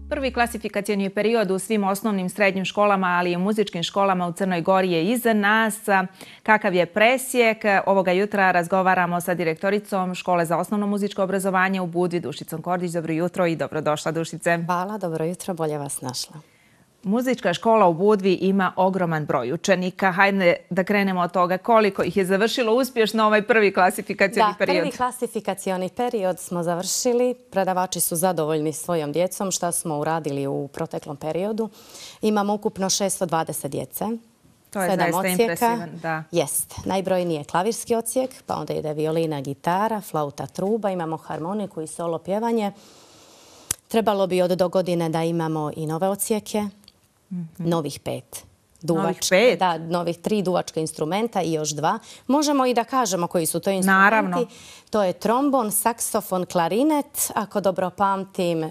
Prvi klasifikacioni period u svim osnovnim srednjim školama, ali i u muzičkim školama u Crnoj Gori je iza nas. Kakav je presjek? Ovoga jutra razgovaramo sa direktoricom Škole za osnovno muzičko obrazovanje u Budvi, Dušicom Kordić. Dobro jutro i dobrodošla, Dušice. Hvala, dobro jutro, bolje vas našla. Muzička škola u Budvi ima ogroman broj učenika. Hajde da krenemo od toga koliko ih je završilo uspješno ovaj prvi klasifikacioni period. Da, prvi klasifikacioni period smo završili. Predavači su zadovoljni svojom djecom što smo uradili u proteklom periodu. Imamo ukupno 620 djece. To je zaista impresivan, da. Jest. Najbrojniji je klavirski odsjek, pa onda ide violina, gitara, flauta, truba. Imamo harmoniku i solo pjevanje. Trebalo bi od dogodine da imamo i nove odsjeke. Novih 5. Novih 5? Da, novih 3 duvačka instrumenta i još 2. Možemo i da kažemo koji su to instrumenti. Naravno. To je trombon, saksofon, klarinet, ako dobro pamtim,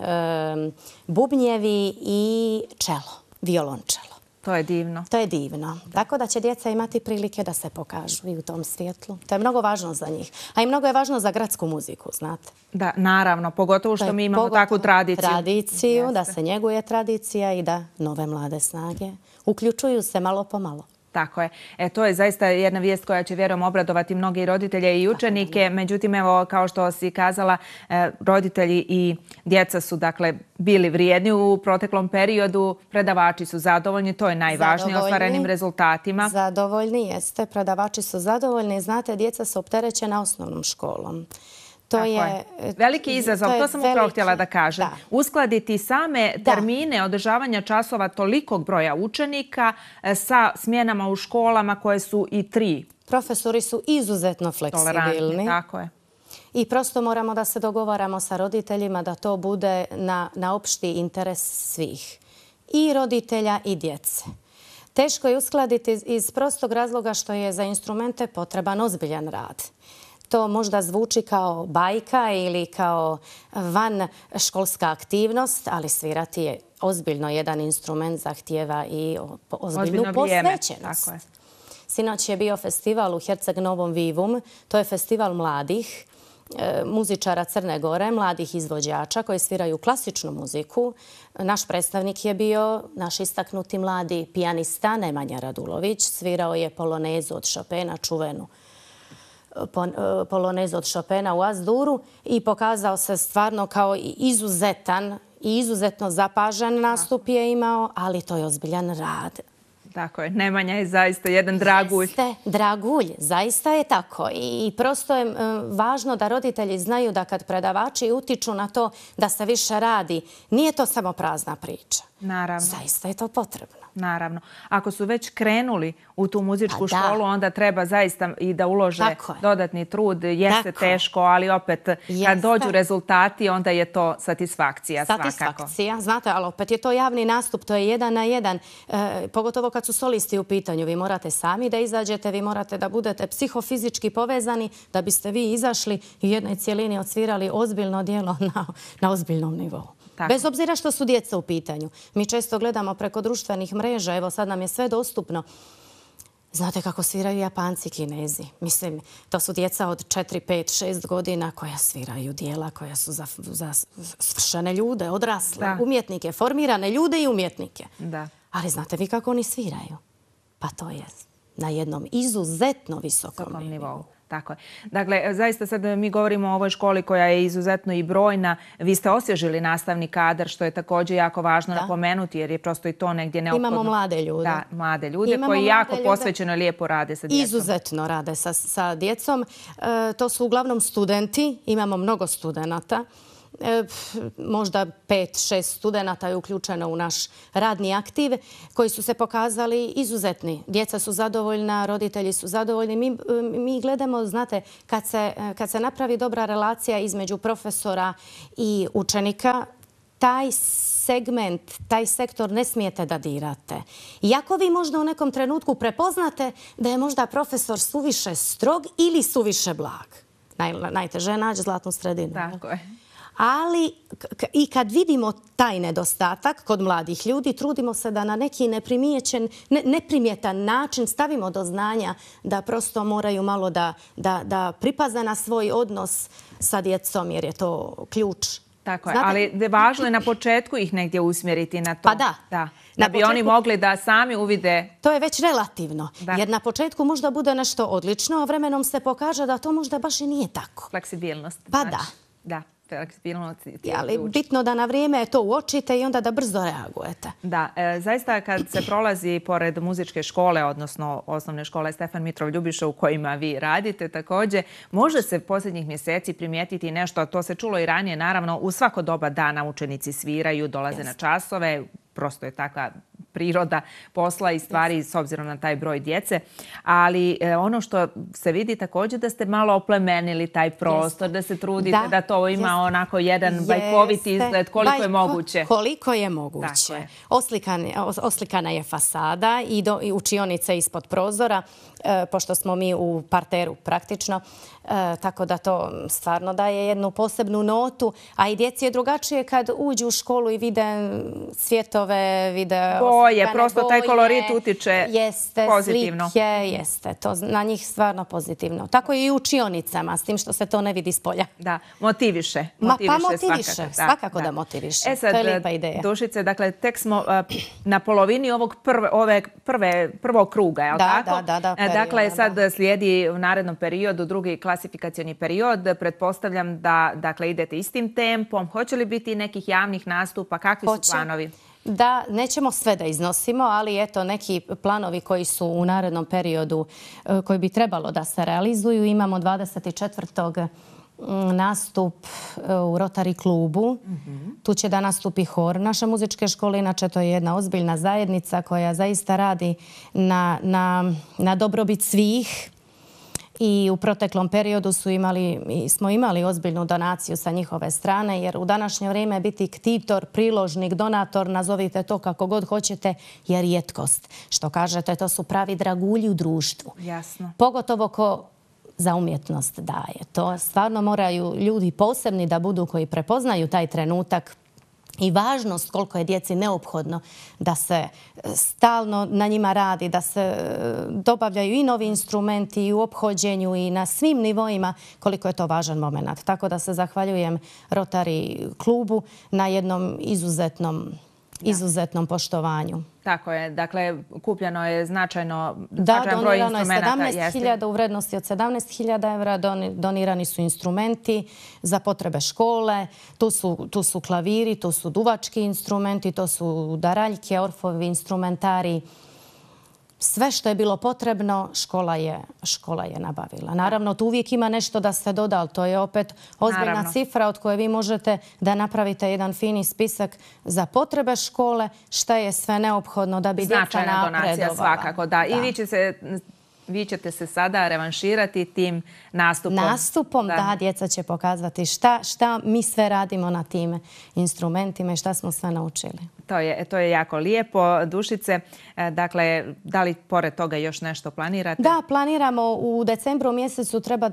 bubnjevi i čelo, violončelo. To je divno. To je divno. Tako da će djeca imati prilike da se pokažu i u tom svjetlu. To je mnogo važno za njih. A i mnogo je važno za gradsku muziku, znate. Da, naravno. Pogotovo što mi imamo takvu tradiciju. Tradiciju, da se njeguje tradicija i da nove mlade snage uključuju se malo po malo. Tako je. To je zaista jedna vijest koja će, vjerujem, obradovati mnoge i roditelje i učenike. Međutim, evo, kao što si kazala, roditelji i djeca su, dakle, bili vrijedni u proteklom periodu. Predavači su zadovoljni. To je najvažnije ostvarenim rezultatima. Zadovoljni jeste. Predavači su zadovoljni. Znate, djeca su opterećena osnovnom školom. To je veliki izazov, to sam upravo htjela da kažem. Uskladiti same termine održavanja časova tolikog broja učenika sa smjenama u školama koje su i 3. Profesori su izuzetno fleksibilni. Tako je. I prosto moramo da se dogovaramo sa roditeljima da to bude na opšti interes svih. I roditelja i djece. Teško je uskladiti iz prostog razloga što je za instrumente potreban ozbiljan rad. To možda zvuči kao bajka ili kao van školska aktivnost, ali svirati je ozbiljno jedan instrument, zahtijeva i ozbiljnu posvećenost. Sinoć je bio festival u Herceg Novom Vivum. To je festival mladih muzičara Crne Gore, mladih izvođača koji sviraju klasičnu muziku. Naš predstavnik je bio naš istaknuti mladi pijanista Nemanja Radulović. Svirao je polonezu od Chopina, čuvenu polonezu od Chopina u As-Duru i pokazao se stvarno kao izuzetan i izuzetno zapažen nastup je imao, ali to je ozbiljan rad. Tako je. Nemanja je zaista jedan dragulj. Jeste, dragulj. Zaista je tako. I prosto je važno da roditelji znaju da kad predavači utiču na to da se više radi, nije to samo prazna priča. Naravno. Zaista je to potrebno. Naravno. Ako su već krenuli u tu muzičku školu, onda treba zaista i da ulože dodatni trud. Jeste teško, ali opet kad dođu rezultati, onda je to satisfakcija svakako. Satisfakcija, znate, ali opet je to javni nastup, to je 1 na 1. Pogotovo kad su solisti u pitanju. Vi morate sami da izađete, vi morate da budete psihofizički povezani da biste vi izašli i u jednoj cijelini odsvirali ozbiljno djelo na ozbiljnom nivou. Bez obzira što su djeca u pitanju. Mi često gledamo preko društvenih mreža, evo sad nam je sve dostupno. Znate kako sviraju Japanci, Kinezi. Mislim, to su djeca od 4, 5, 6 godina koja sviraju dijela, koja su za svršene ljude, odrasle, umjetnike, formirane ljude i umjetnike. Ali znate vi kako oni sviraju? Pa to je na jednom izuzetno visokom nivou. Tako je. Dakle, zaista sad mi govorimo o ovoj školi koja je izuzetno i brojna. Vi ste osvježili nastavni kadar, što je također jako važno napomenuti, jer je prosto i to negdje neophodno. Imamo mlade ljude. Da, mlade ljude koji jako posvećeno i lijepo rade sa djecom. Izuzetno rade sa djecom. To su uglavnom studenti. Imamo mnogo studenata. Možda 5-6 studenata je uključeno u naš radni aktiv koji su se pokazali izuzetni. Djeca su zadovoljna, roditelji su zadovoljni. Mi gledamo, znate, kad se napravi dobra relacija između profesora i učenika, taj segment, taj sektor ne smijete da dirate. Iako vi možda u nekom trenutku prepoznate da je možda profesor suviše strog ili suviše blag. Najteže je naći zlatnu sredinu. Tako je. Ali i kad vidimo taj nedostatak kod mladih ljudi, trudimo se da na neki neprimjetan način stavimo do znanja da prosto moraju malo da pripaze na svoj odnos sa djecom, jer je to ključ Tako je, ali važno je na početku ih negdje usmjeriti na to. Pa da. Da bi oni mogli da sami uvide. To je već relativno. Jer na početku možda bude nešto odlično, a vremenom se pokaže da to možda baš i nije tako. Fleksibilnost. Pa da. Da, fleksibilnost. Ali bitno da na vrijeme to uočite i onda da brzo reagujete. Da, zaista kad se prolazi pored muzičke škole, odnosno osnovne škole Stefan Mitrov Ljubiša u kojima vi radite također, može se posljednjih mjeseci primijetiti nešto, to se čulo i ranije, naravno, u svako doba dana učenici sviraju, dolaze na časove, prosto je takva priroda posla i stvari s obzirom na taj broj djece. Ali ono što se vidi također da ste malo oplemenili taj prostor, da se trudite da to ima onako jedan bajkoviti izgled, koliko je moguće. Koliko je moguće. Oslikana je fasada i učionice ispod prozora, pošto smo mi u parteru praktično. Tako da to stvarno daje jednu posebnu notu. A i djeci je drugačije kad uđu u školu i vide cvjetove, vide boje, prosto taj kolorit utiče pozitivno. Slike, jeste. To na njih stvarno pozitivno. Tako i u učionicama, s tim što se to ne vidi s polja. Da, motiviše. Pa motiviše, svakako da motiviše. To je lijepa ideja. Dušice, dakle, tek smo na polovini ovog prvog kruga, je li tako? Da. Dakle, sad slijedi u narednom periodu drugi klasifikacioni period. Pretpostavljam da idete istim tempom. Hoće li biti nekih javnih nastupa? Kakvi su planovi? Da, nećemo sve da iznosimo, ali eto neki planovi koji su u narednom periodu, koji bi trebalo da se realizuju. Imamo 24. nastup u Rotary klubu. Tu će da nastupi hor naše muzičke škole. Inače, to je jedna ozbiljna zajednica koja zaista radi na dobrobit svih. I u proteklom periodu smo imali ozbiljnu donaciju sa njihove strane, jer u današnje vrijeme biti ktitor, priložnik, donator, nazovite to kako god hoćete, je rijetkost. Što kažete, to su pravi dragulji u društvu. Jasno. Pogotovo ko za umjetnost daje. To stvarno moraju ljudi posebni da budu koji prepoznaju taj trenutak i važnost koliko je djeci neophodno da se stalno na njima radi, da se dobavljaju i novi instrumenti i u ophođenju i na svim nivoima koliko je to važan moment. Tako da se zahvaljujem Rotary klubu na jednom izuzetnom poštovanju. Tako je. Dakle, kupljeno je značajan broj donirano je instrumenta. 17.000 u vrednosti od 17.000 evra. Donirani su instrumenti za potrebe škole. Tu su klaviri, tu su duvački instrumenti, to su daraljke, orfovi, instrumentari. Sve što je bilo potrebno, škola je nabavila. Naravno, tu uvijek ima nešto da se doda, ali to je opet ozbiljna cifra od koje vi možete da napravite jedan fini spisak za potrebe škole, šta je sve neophodno da bi djeca napredovala. Značajna donacija svakako, da. I vi ćete se sada revanširati tim nastupom. Nastupom, da, djeca će pokazati šta mi sve radimo na tim instrumentima i šta smo sve naučili. To je jako lijepo. Dušice, dakle, da li pored toga još nešto planirate? Da, planiramo. U decembru mjesecu treba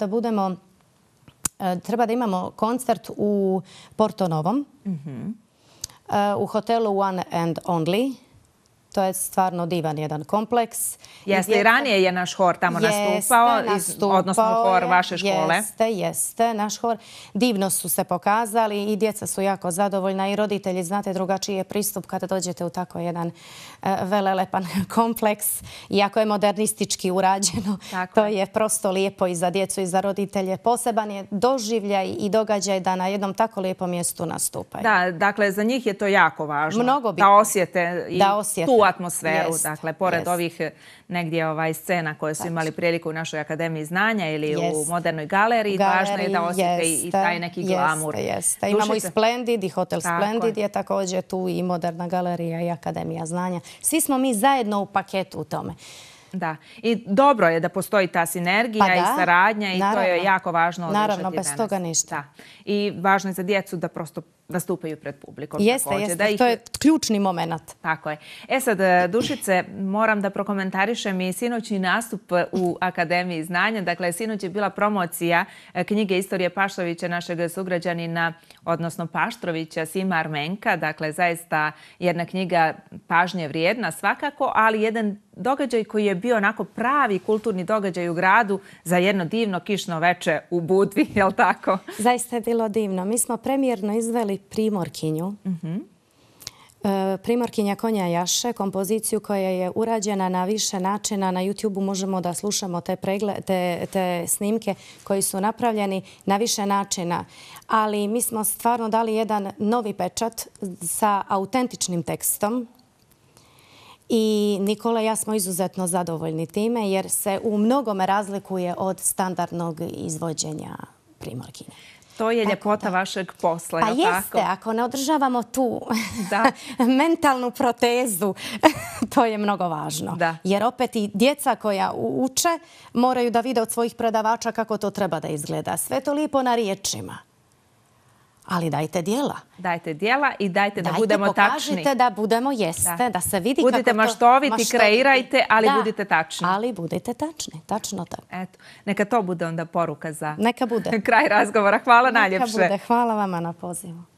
da imamo koncert u Porto Novom, u hotelu One and Only. To je stvarno divan jedan kompleks. Jeste, i ranije je naš hor tamo nastupao, odnosno hor vaše škole. Jeste, naš hor. Divno su se pokazali i djeca su jako zadovoljna i roditelji. Znate, drugačiji je pristup kada dođete u tako jedan velelepan kompleks. Iako je modernistički urađeno, to je prosto lijepo i za djecu i za roditelje. Poseban je doživljaj i događaj da na jednom tako lijepom mjestu nastupaju. Da, dakle, za njih je to jako važno. Mnogo da osjete i tu atmosferu, dakle, pored ovih negdje scena koje su imali priliku u našoj Akademiji znanja ili u Modernoj galeriji, važno je da osjete i taj neki glamur. Imamo i Splendid, i Hotel Splendid je također tu, i Moderna galerija i Akademija znanja. Svi smo mi zajedno u paketu u tome. Da, i dobro je da postoji ta sinergija i saradnja i to je jako važno održati danas. Naravno, bez toga ništa. I važno je za djecu da prosto nastupaju pred publikom. Jeste, to je ključni moment. Tako je. Sad, Dušice, moram da prokomentarišem i sinoćni nastup u Akademiji znanja. Dakle, sinoć je bila promocija knjige Istorije Paštrovića, našeg sugrađanina, odnosno Paštrovića, Sima Armenka. Dakle, zaista jedna knjiga pažnje vrijedna svakako, ali jedan događaj koji je bio onako pravi kulturni događaj u gradu za jedno divno kišno veče u Budvi, je li tako? Zaista je bilo divno. Mi smo premijerno izveli imali Primorkinju. Primorkinja konja Jaše, kompoziciju koja je urađena na više načina. Na YouTube-u možemo da slušamo te snimke koji su napravljeni na više načina. Ali mi smo stvarno dali jedan novi pečat sa autentičnim tekstom. I Nikola i ja smo izuzetno zadovoljni time jer se u mnogome razlikuje od standardnog izvođenja Primorkinje. To je ljepota vašeg posla, je li tako? Pa jeste, ako ne održavamo tu mentalnu protezu, to je mnogo važno. Jer opet i djeca koja uče moraju da vide od svojih predavača kako to treba da izgleda. Sve to lijepo na riječima. Ali dajte dijela. Dajte dijela i dajte da budemo tačni. Pokažite da budemo, jeste, da se vidi kako to... Budite maštoviti, kreirajte, ali budite tačni. Ali budite tačni, tačno tako. Eto, neka to bude onda poruka za neka bude kraj razgovora. Hvala najljepše. Neka bude, hvala vama na pozivu.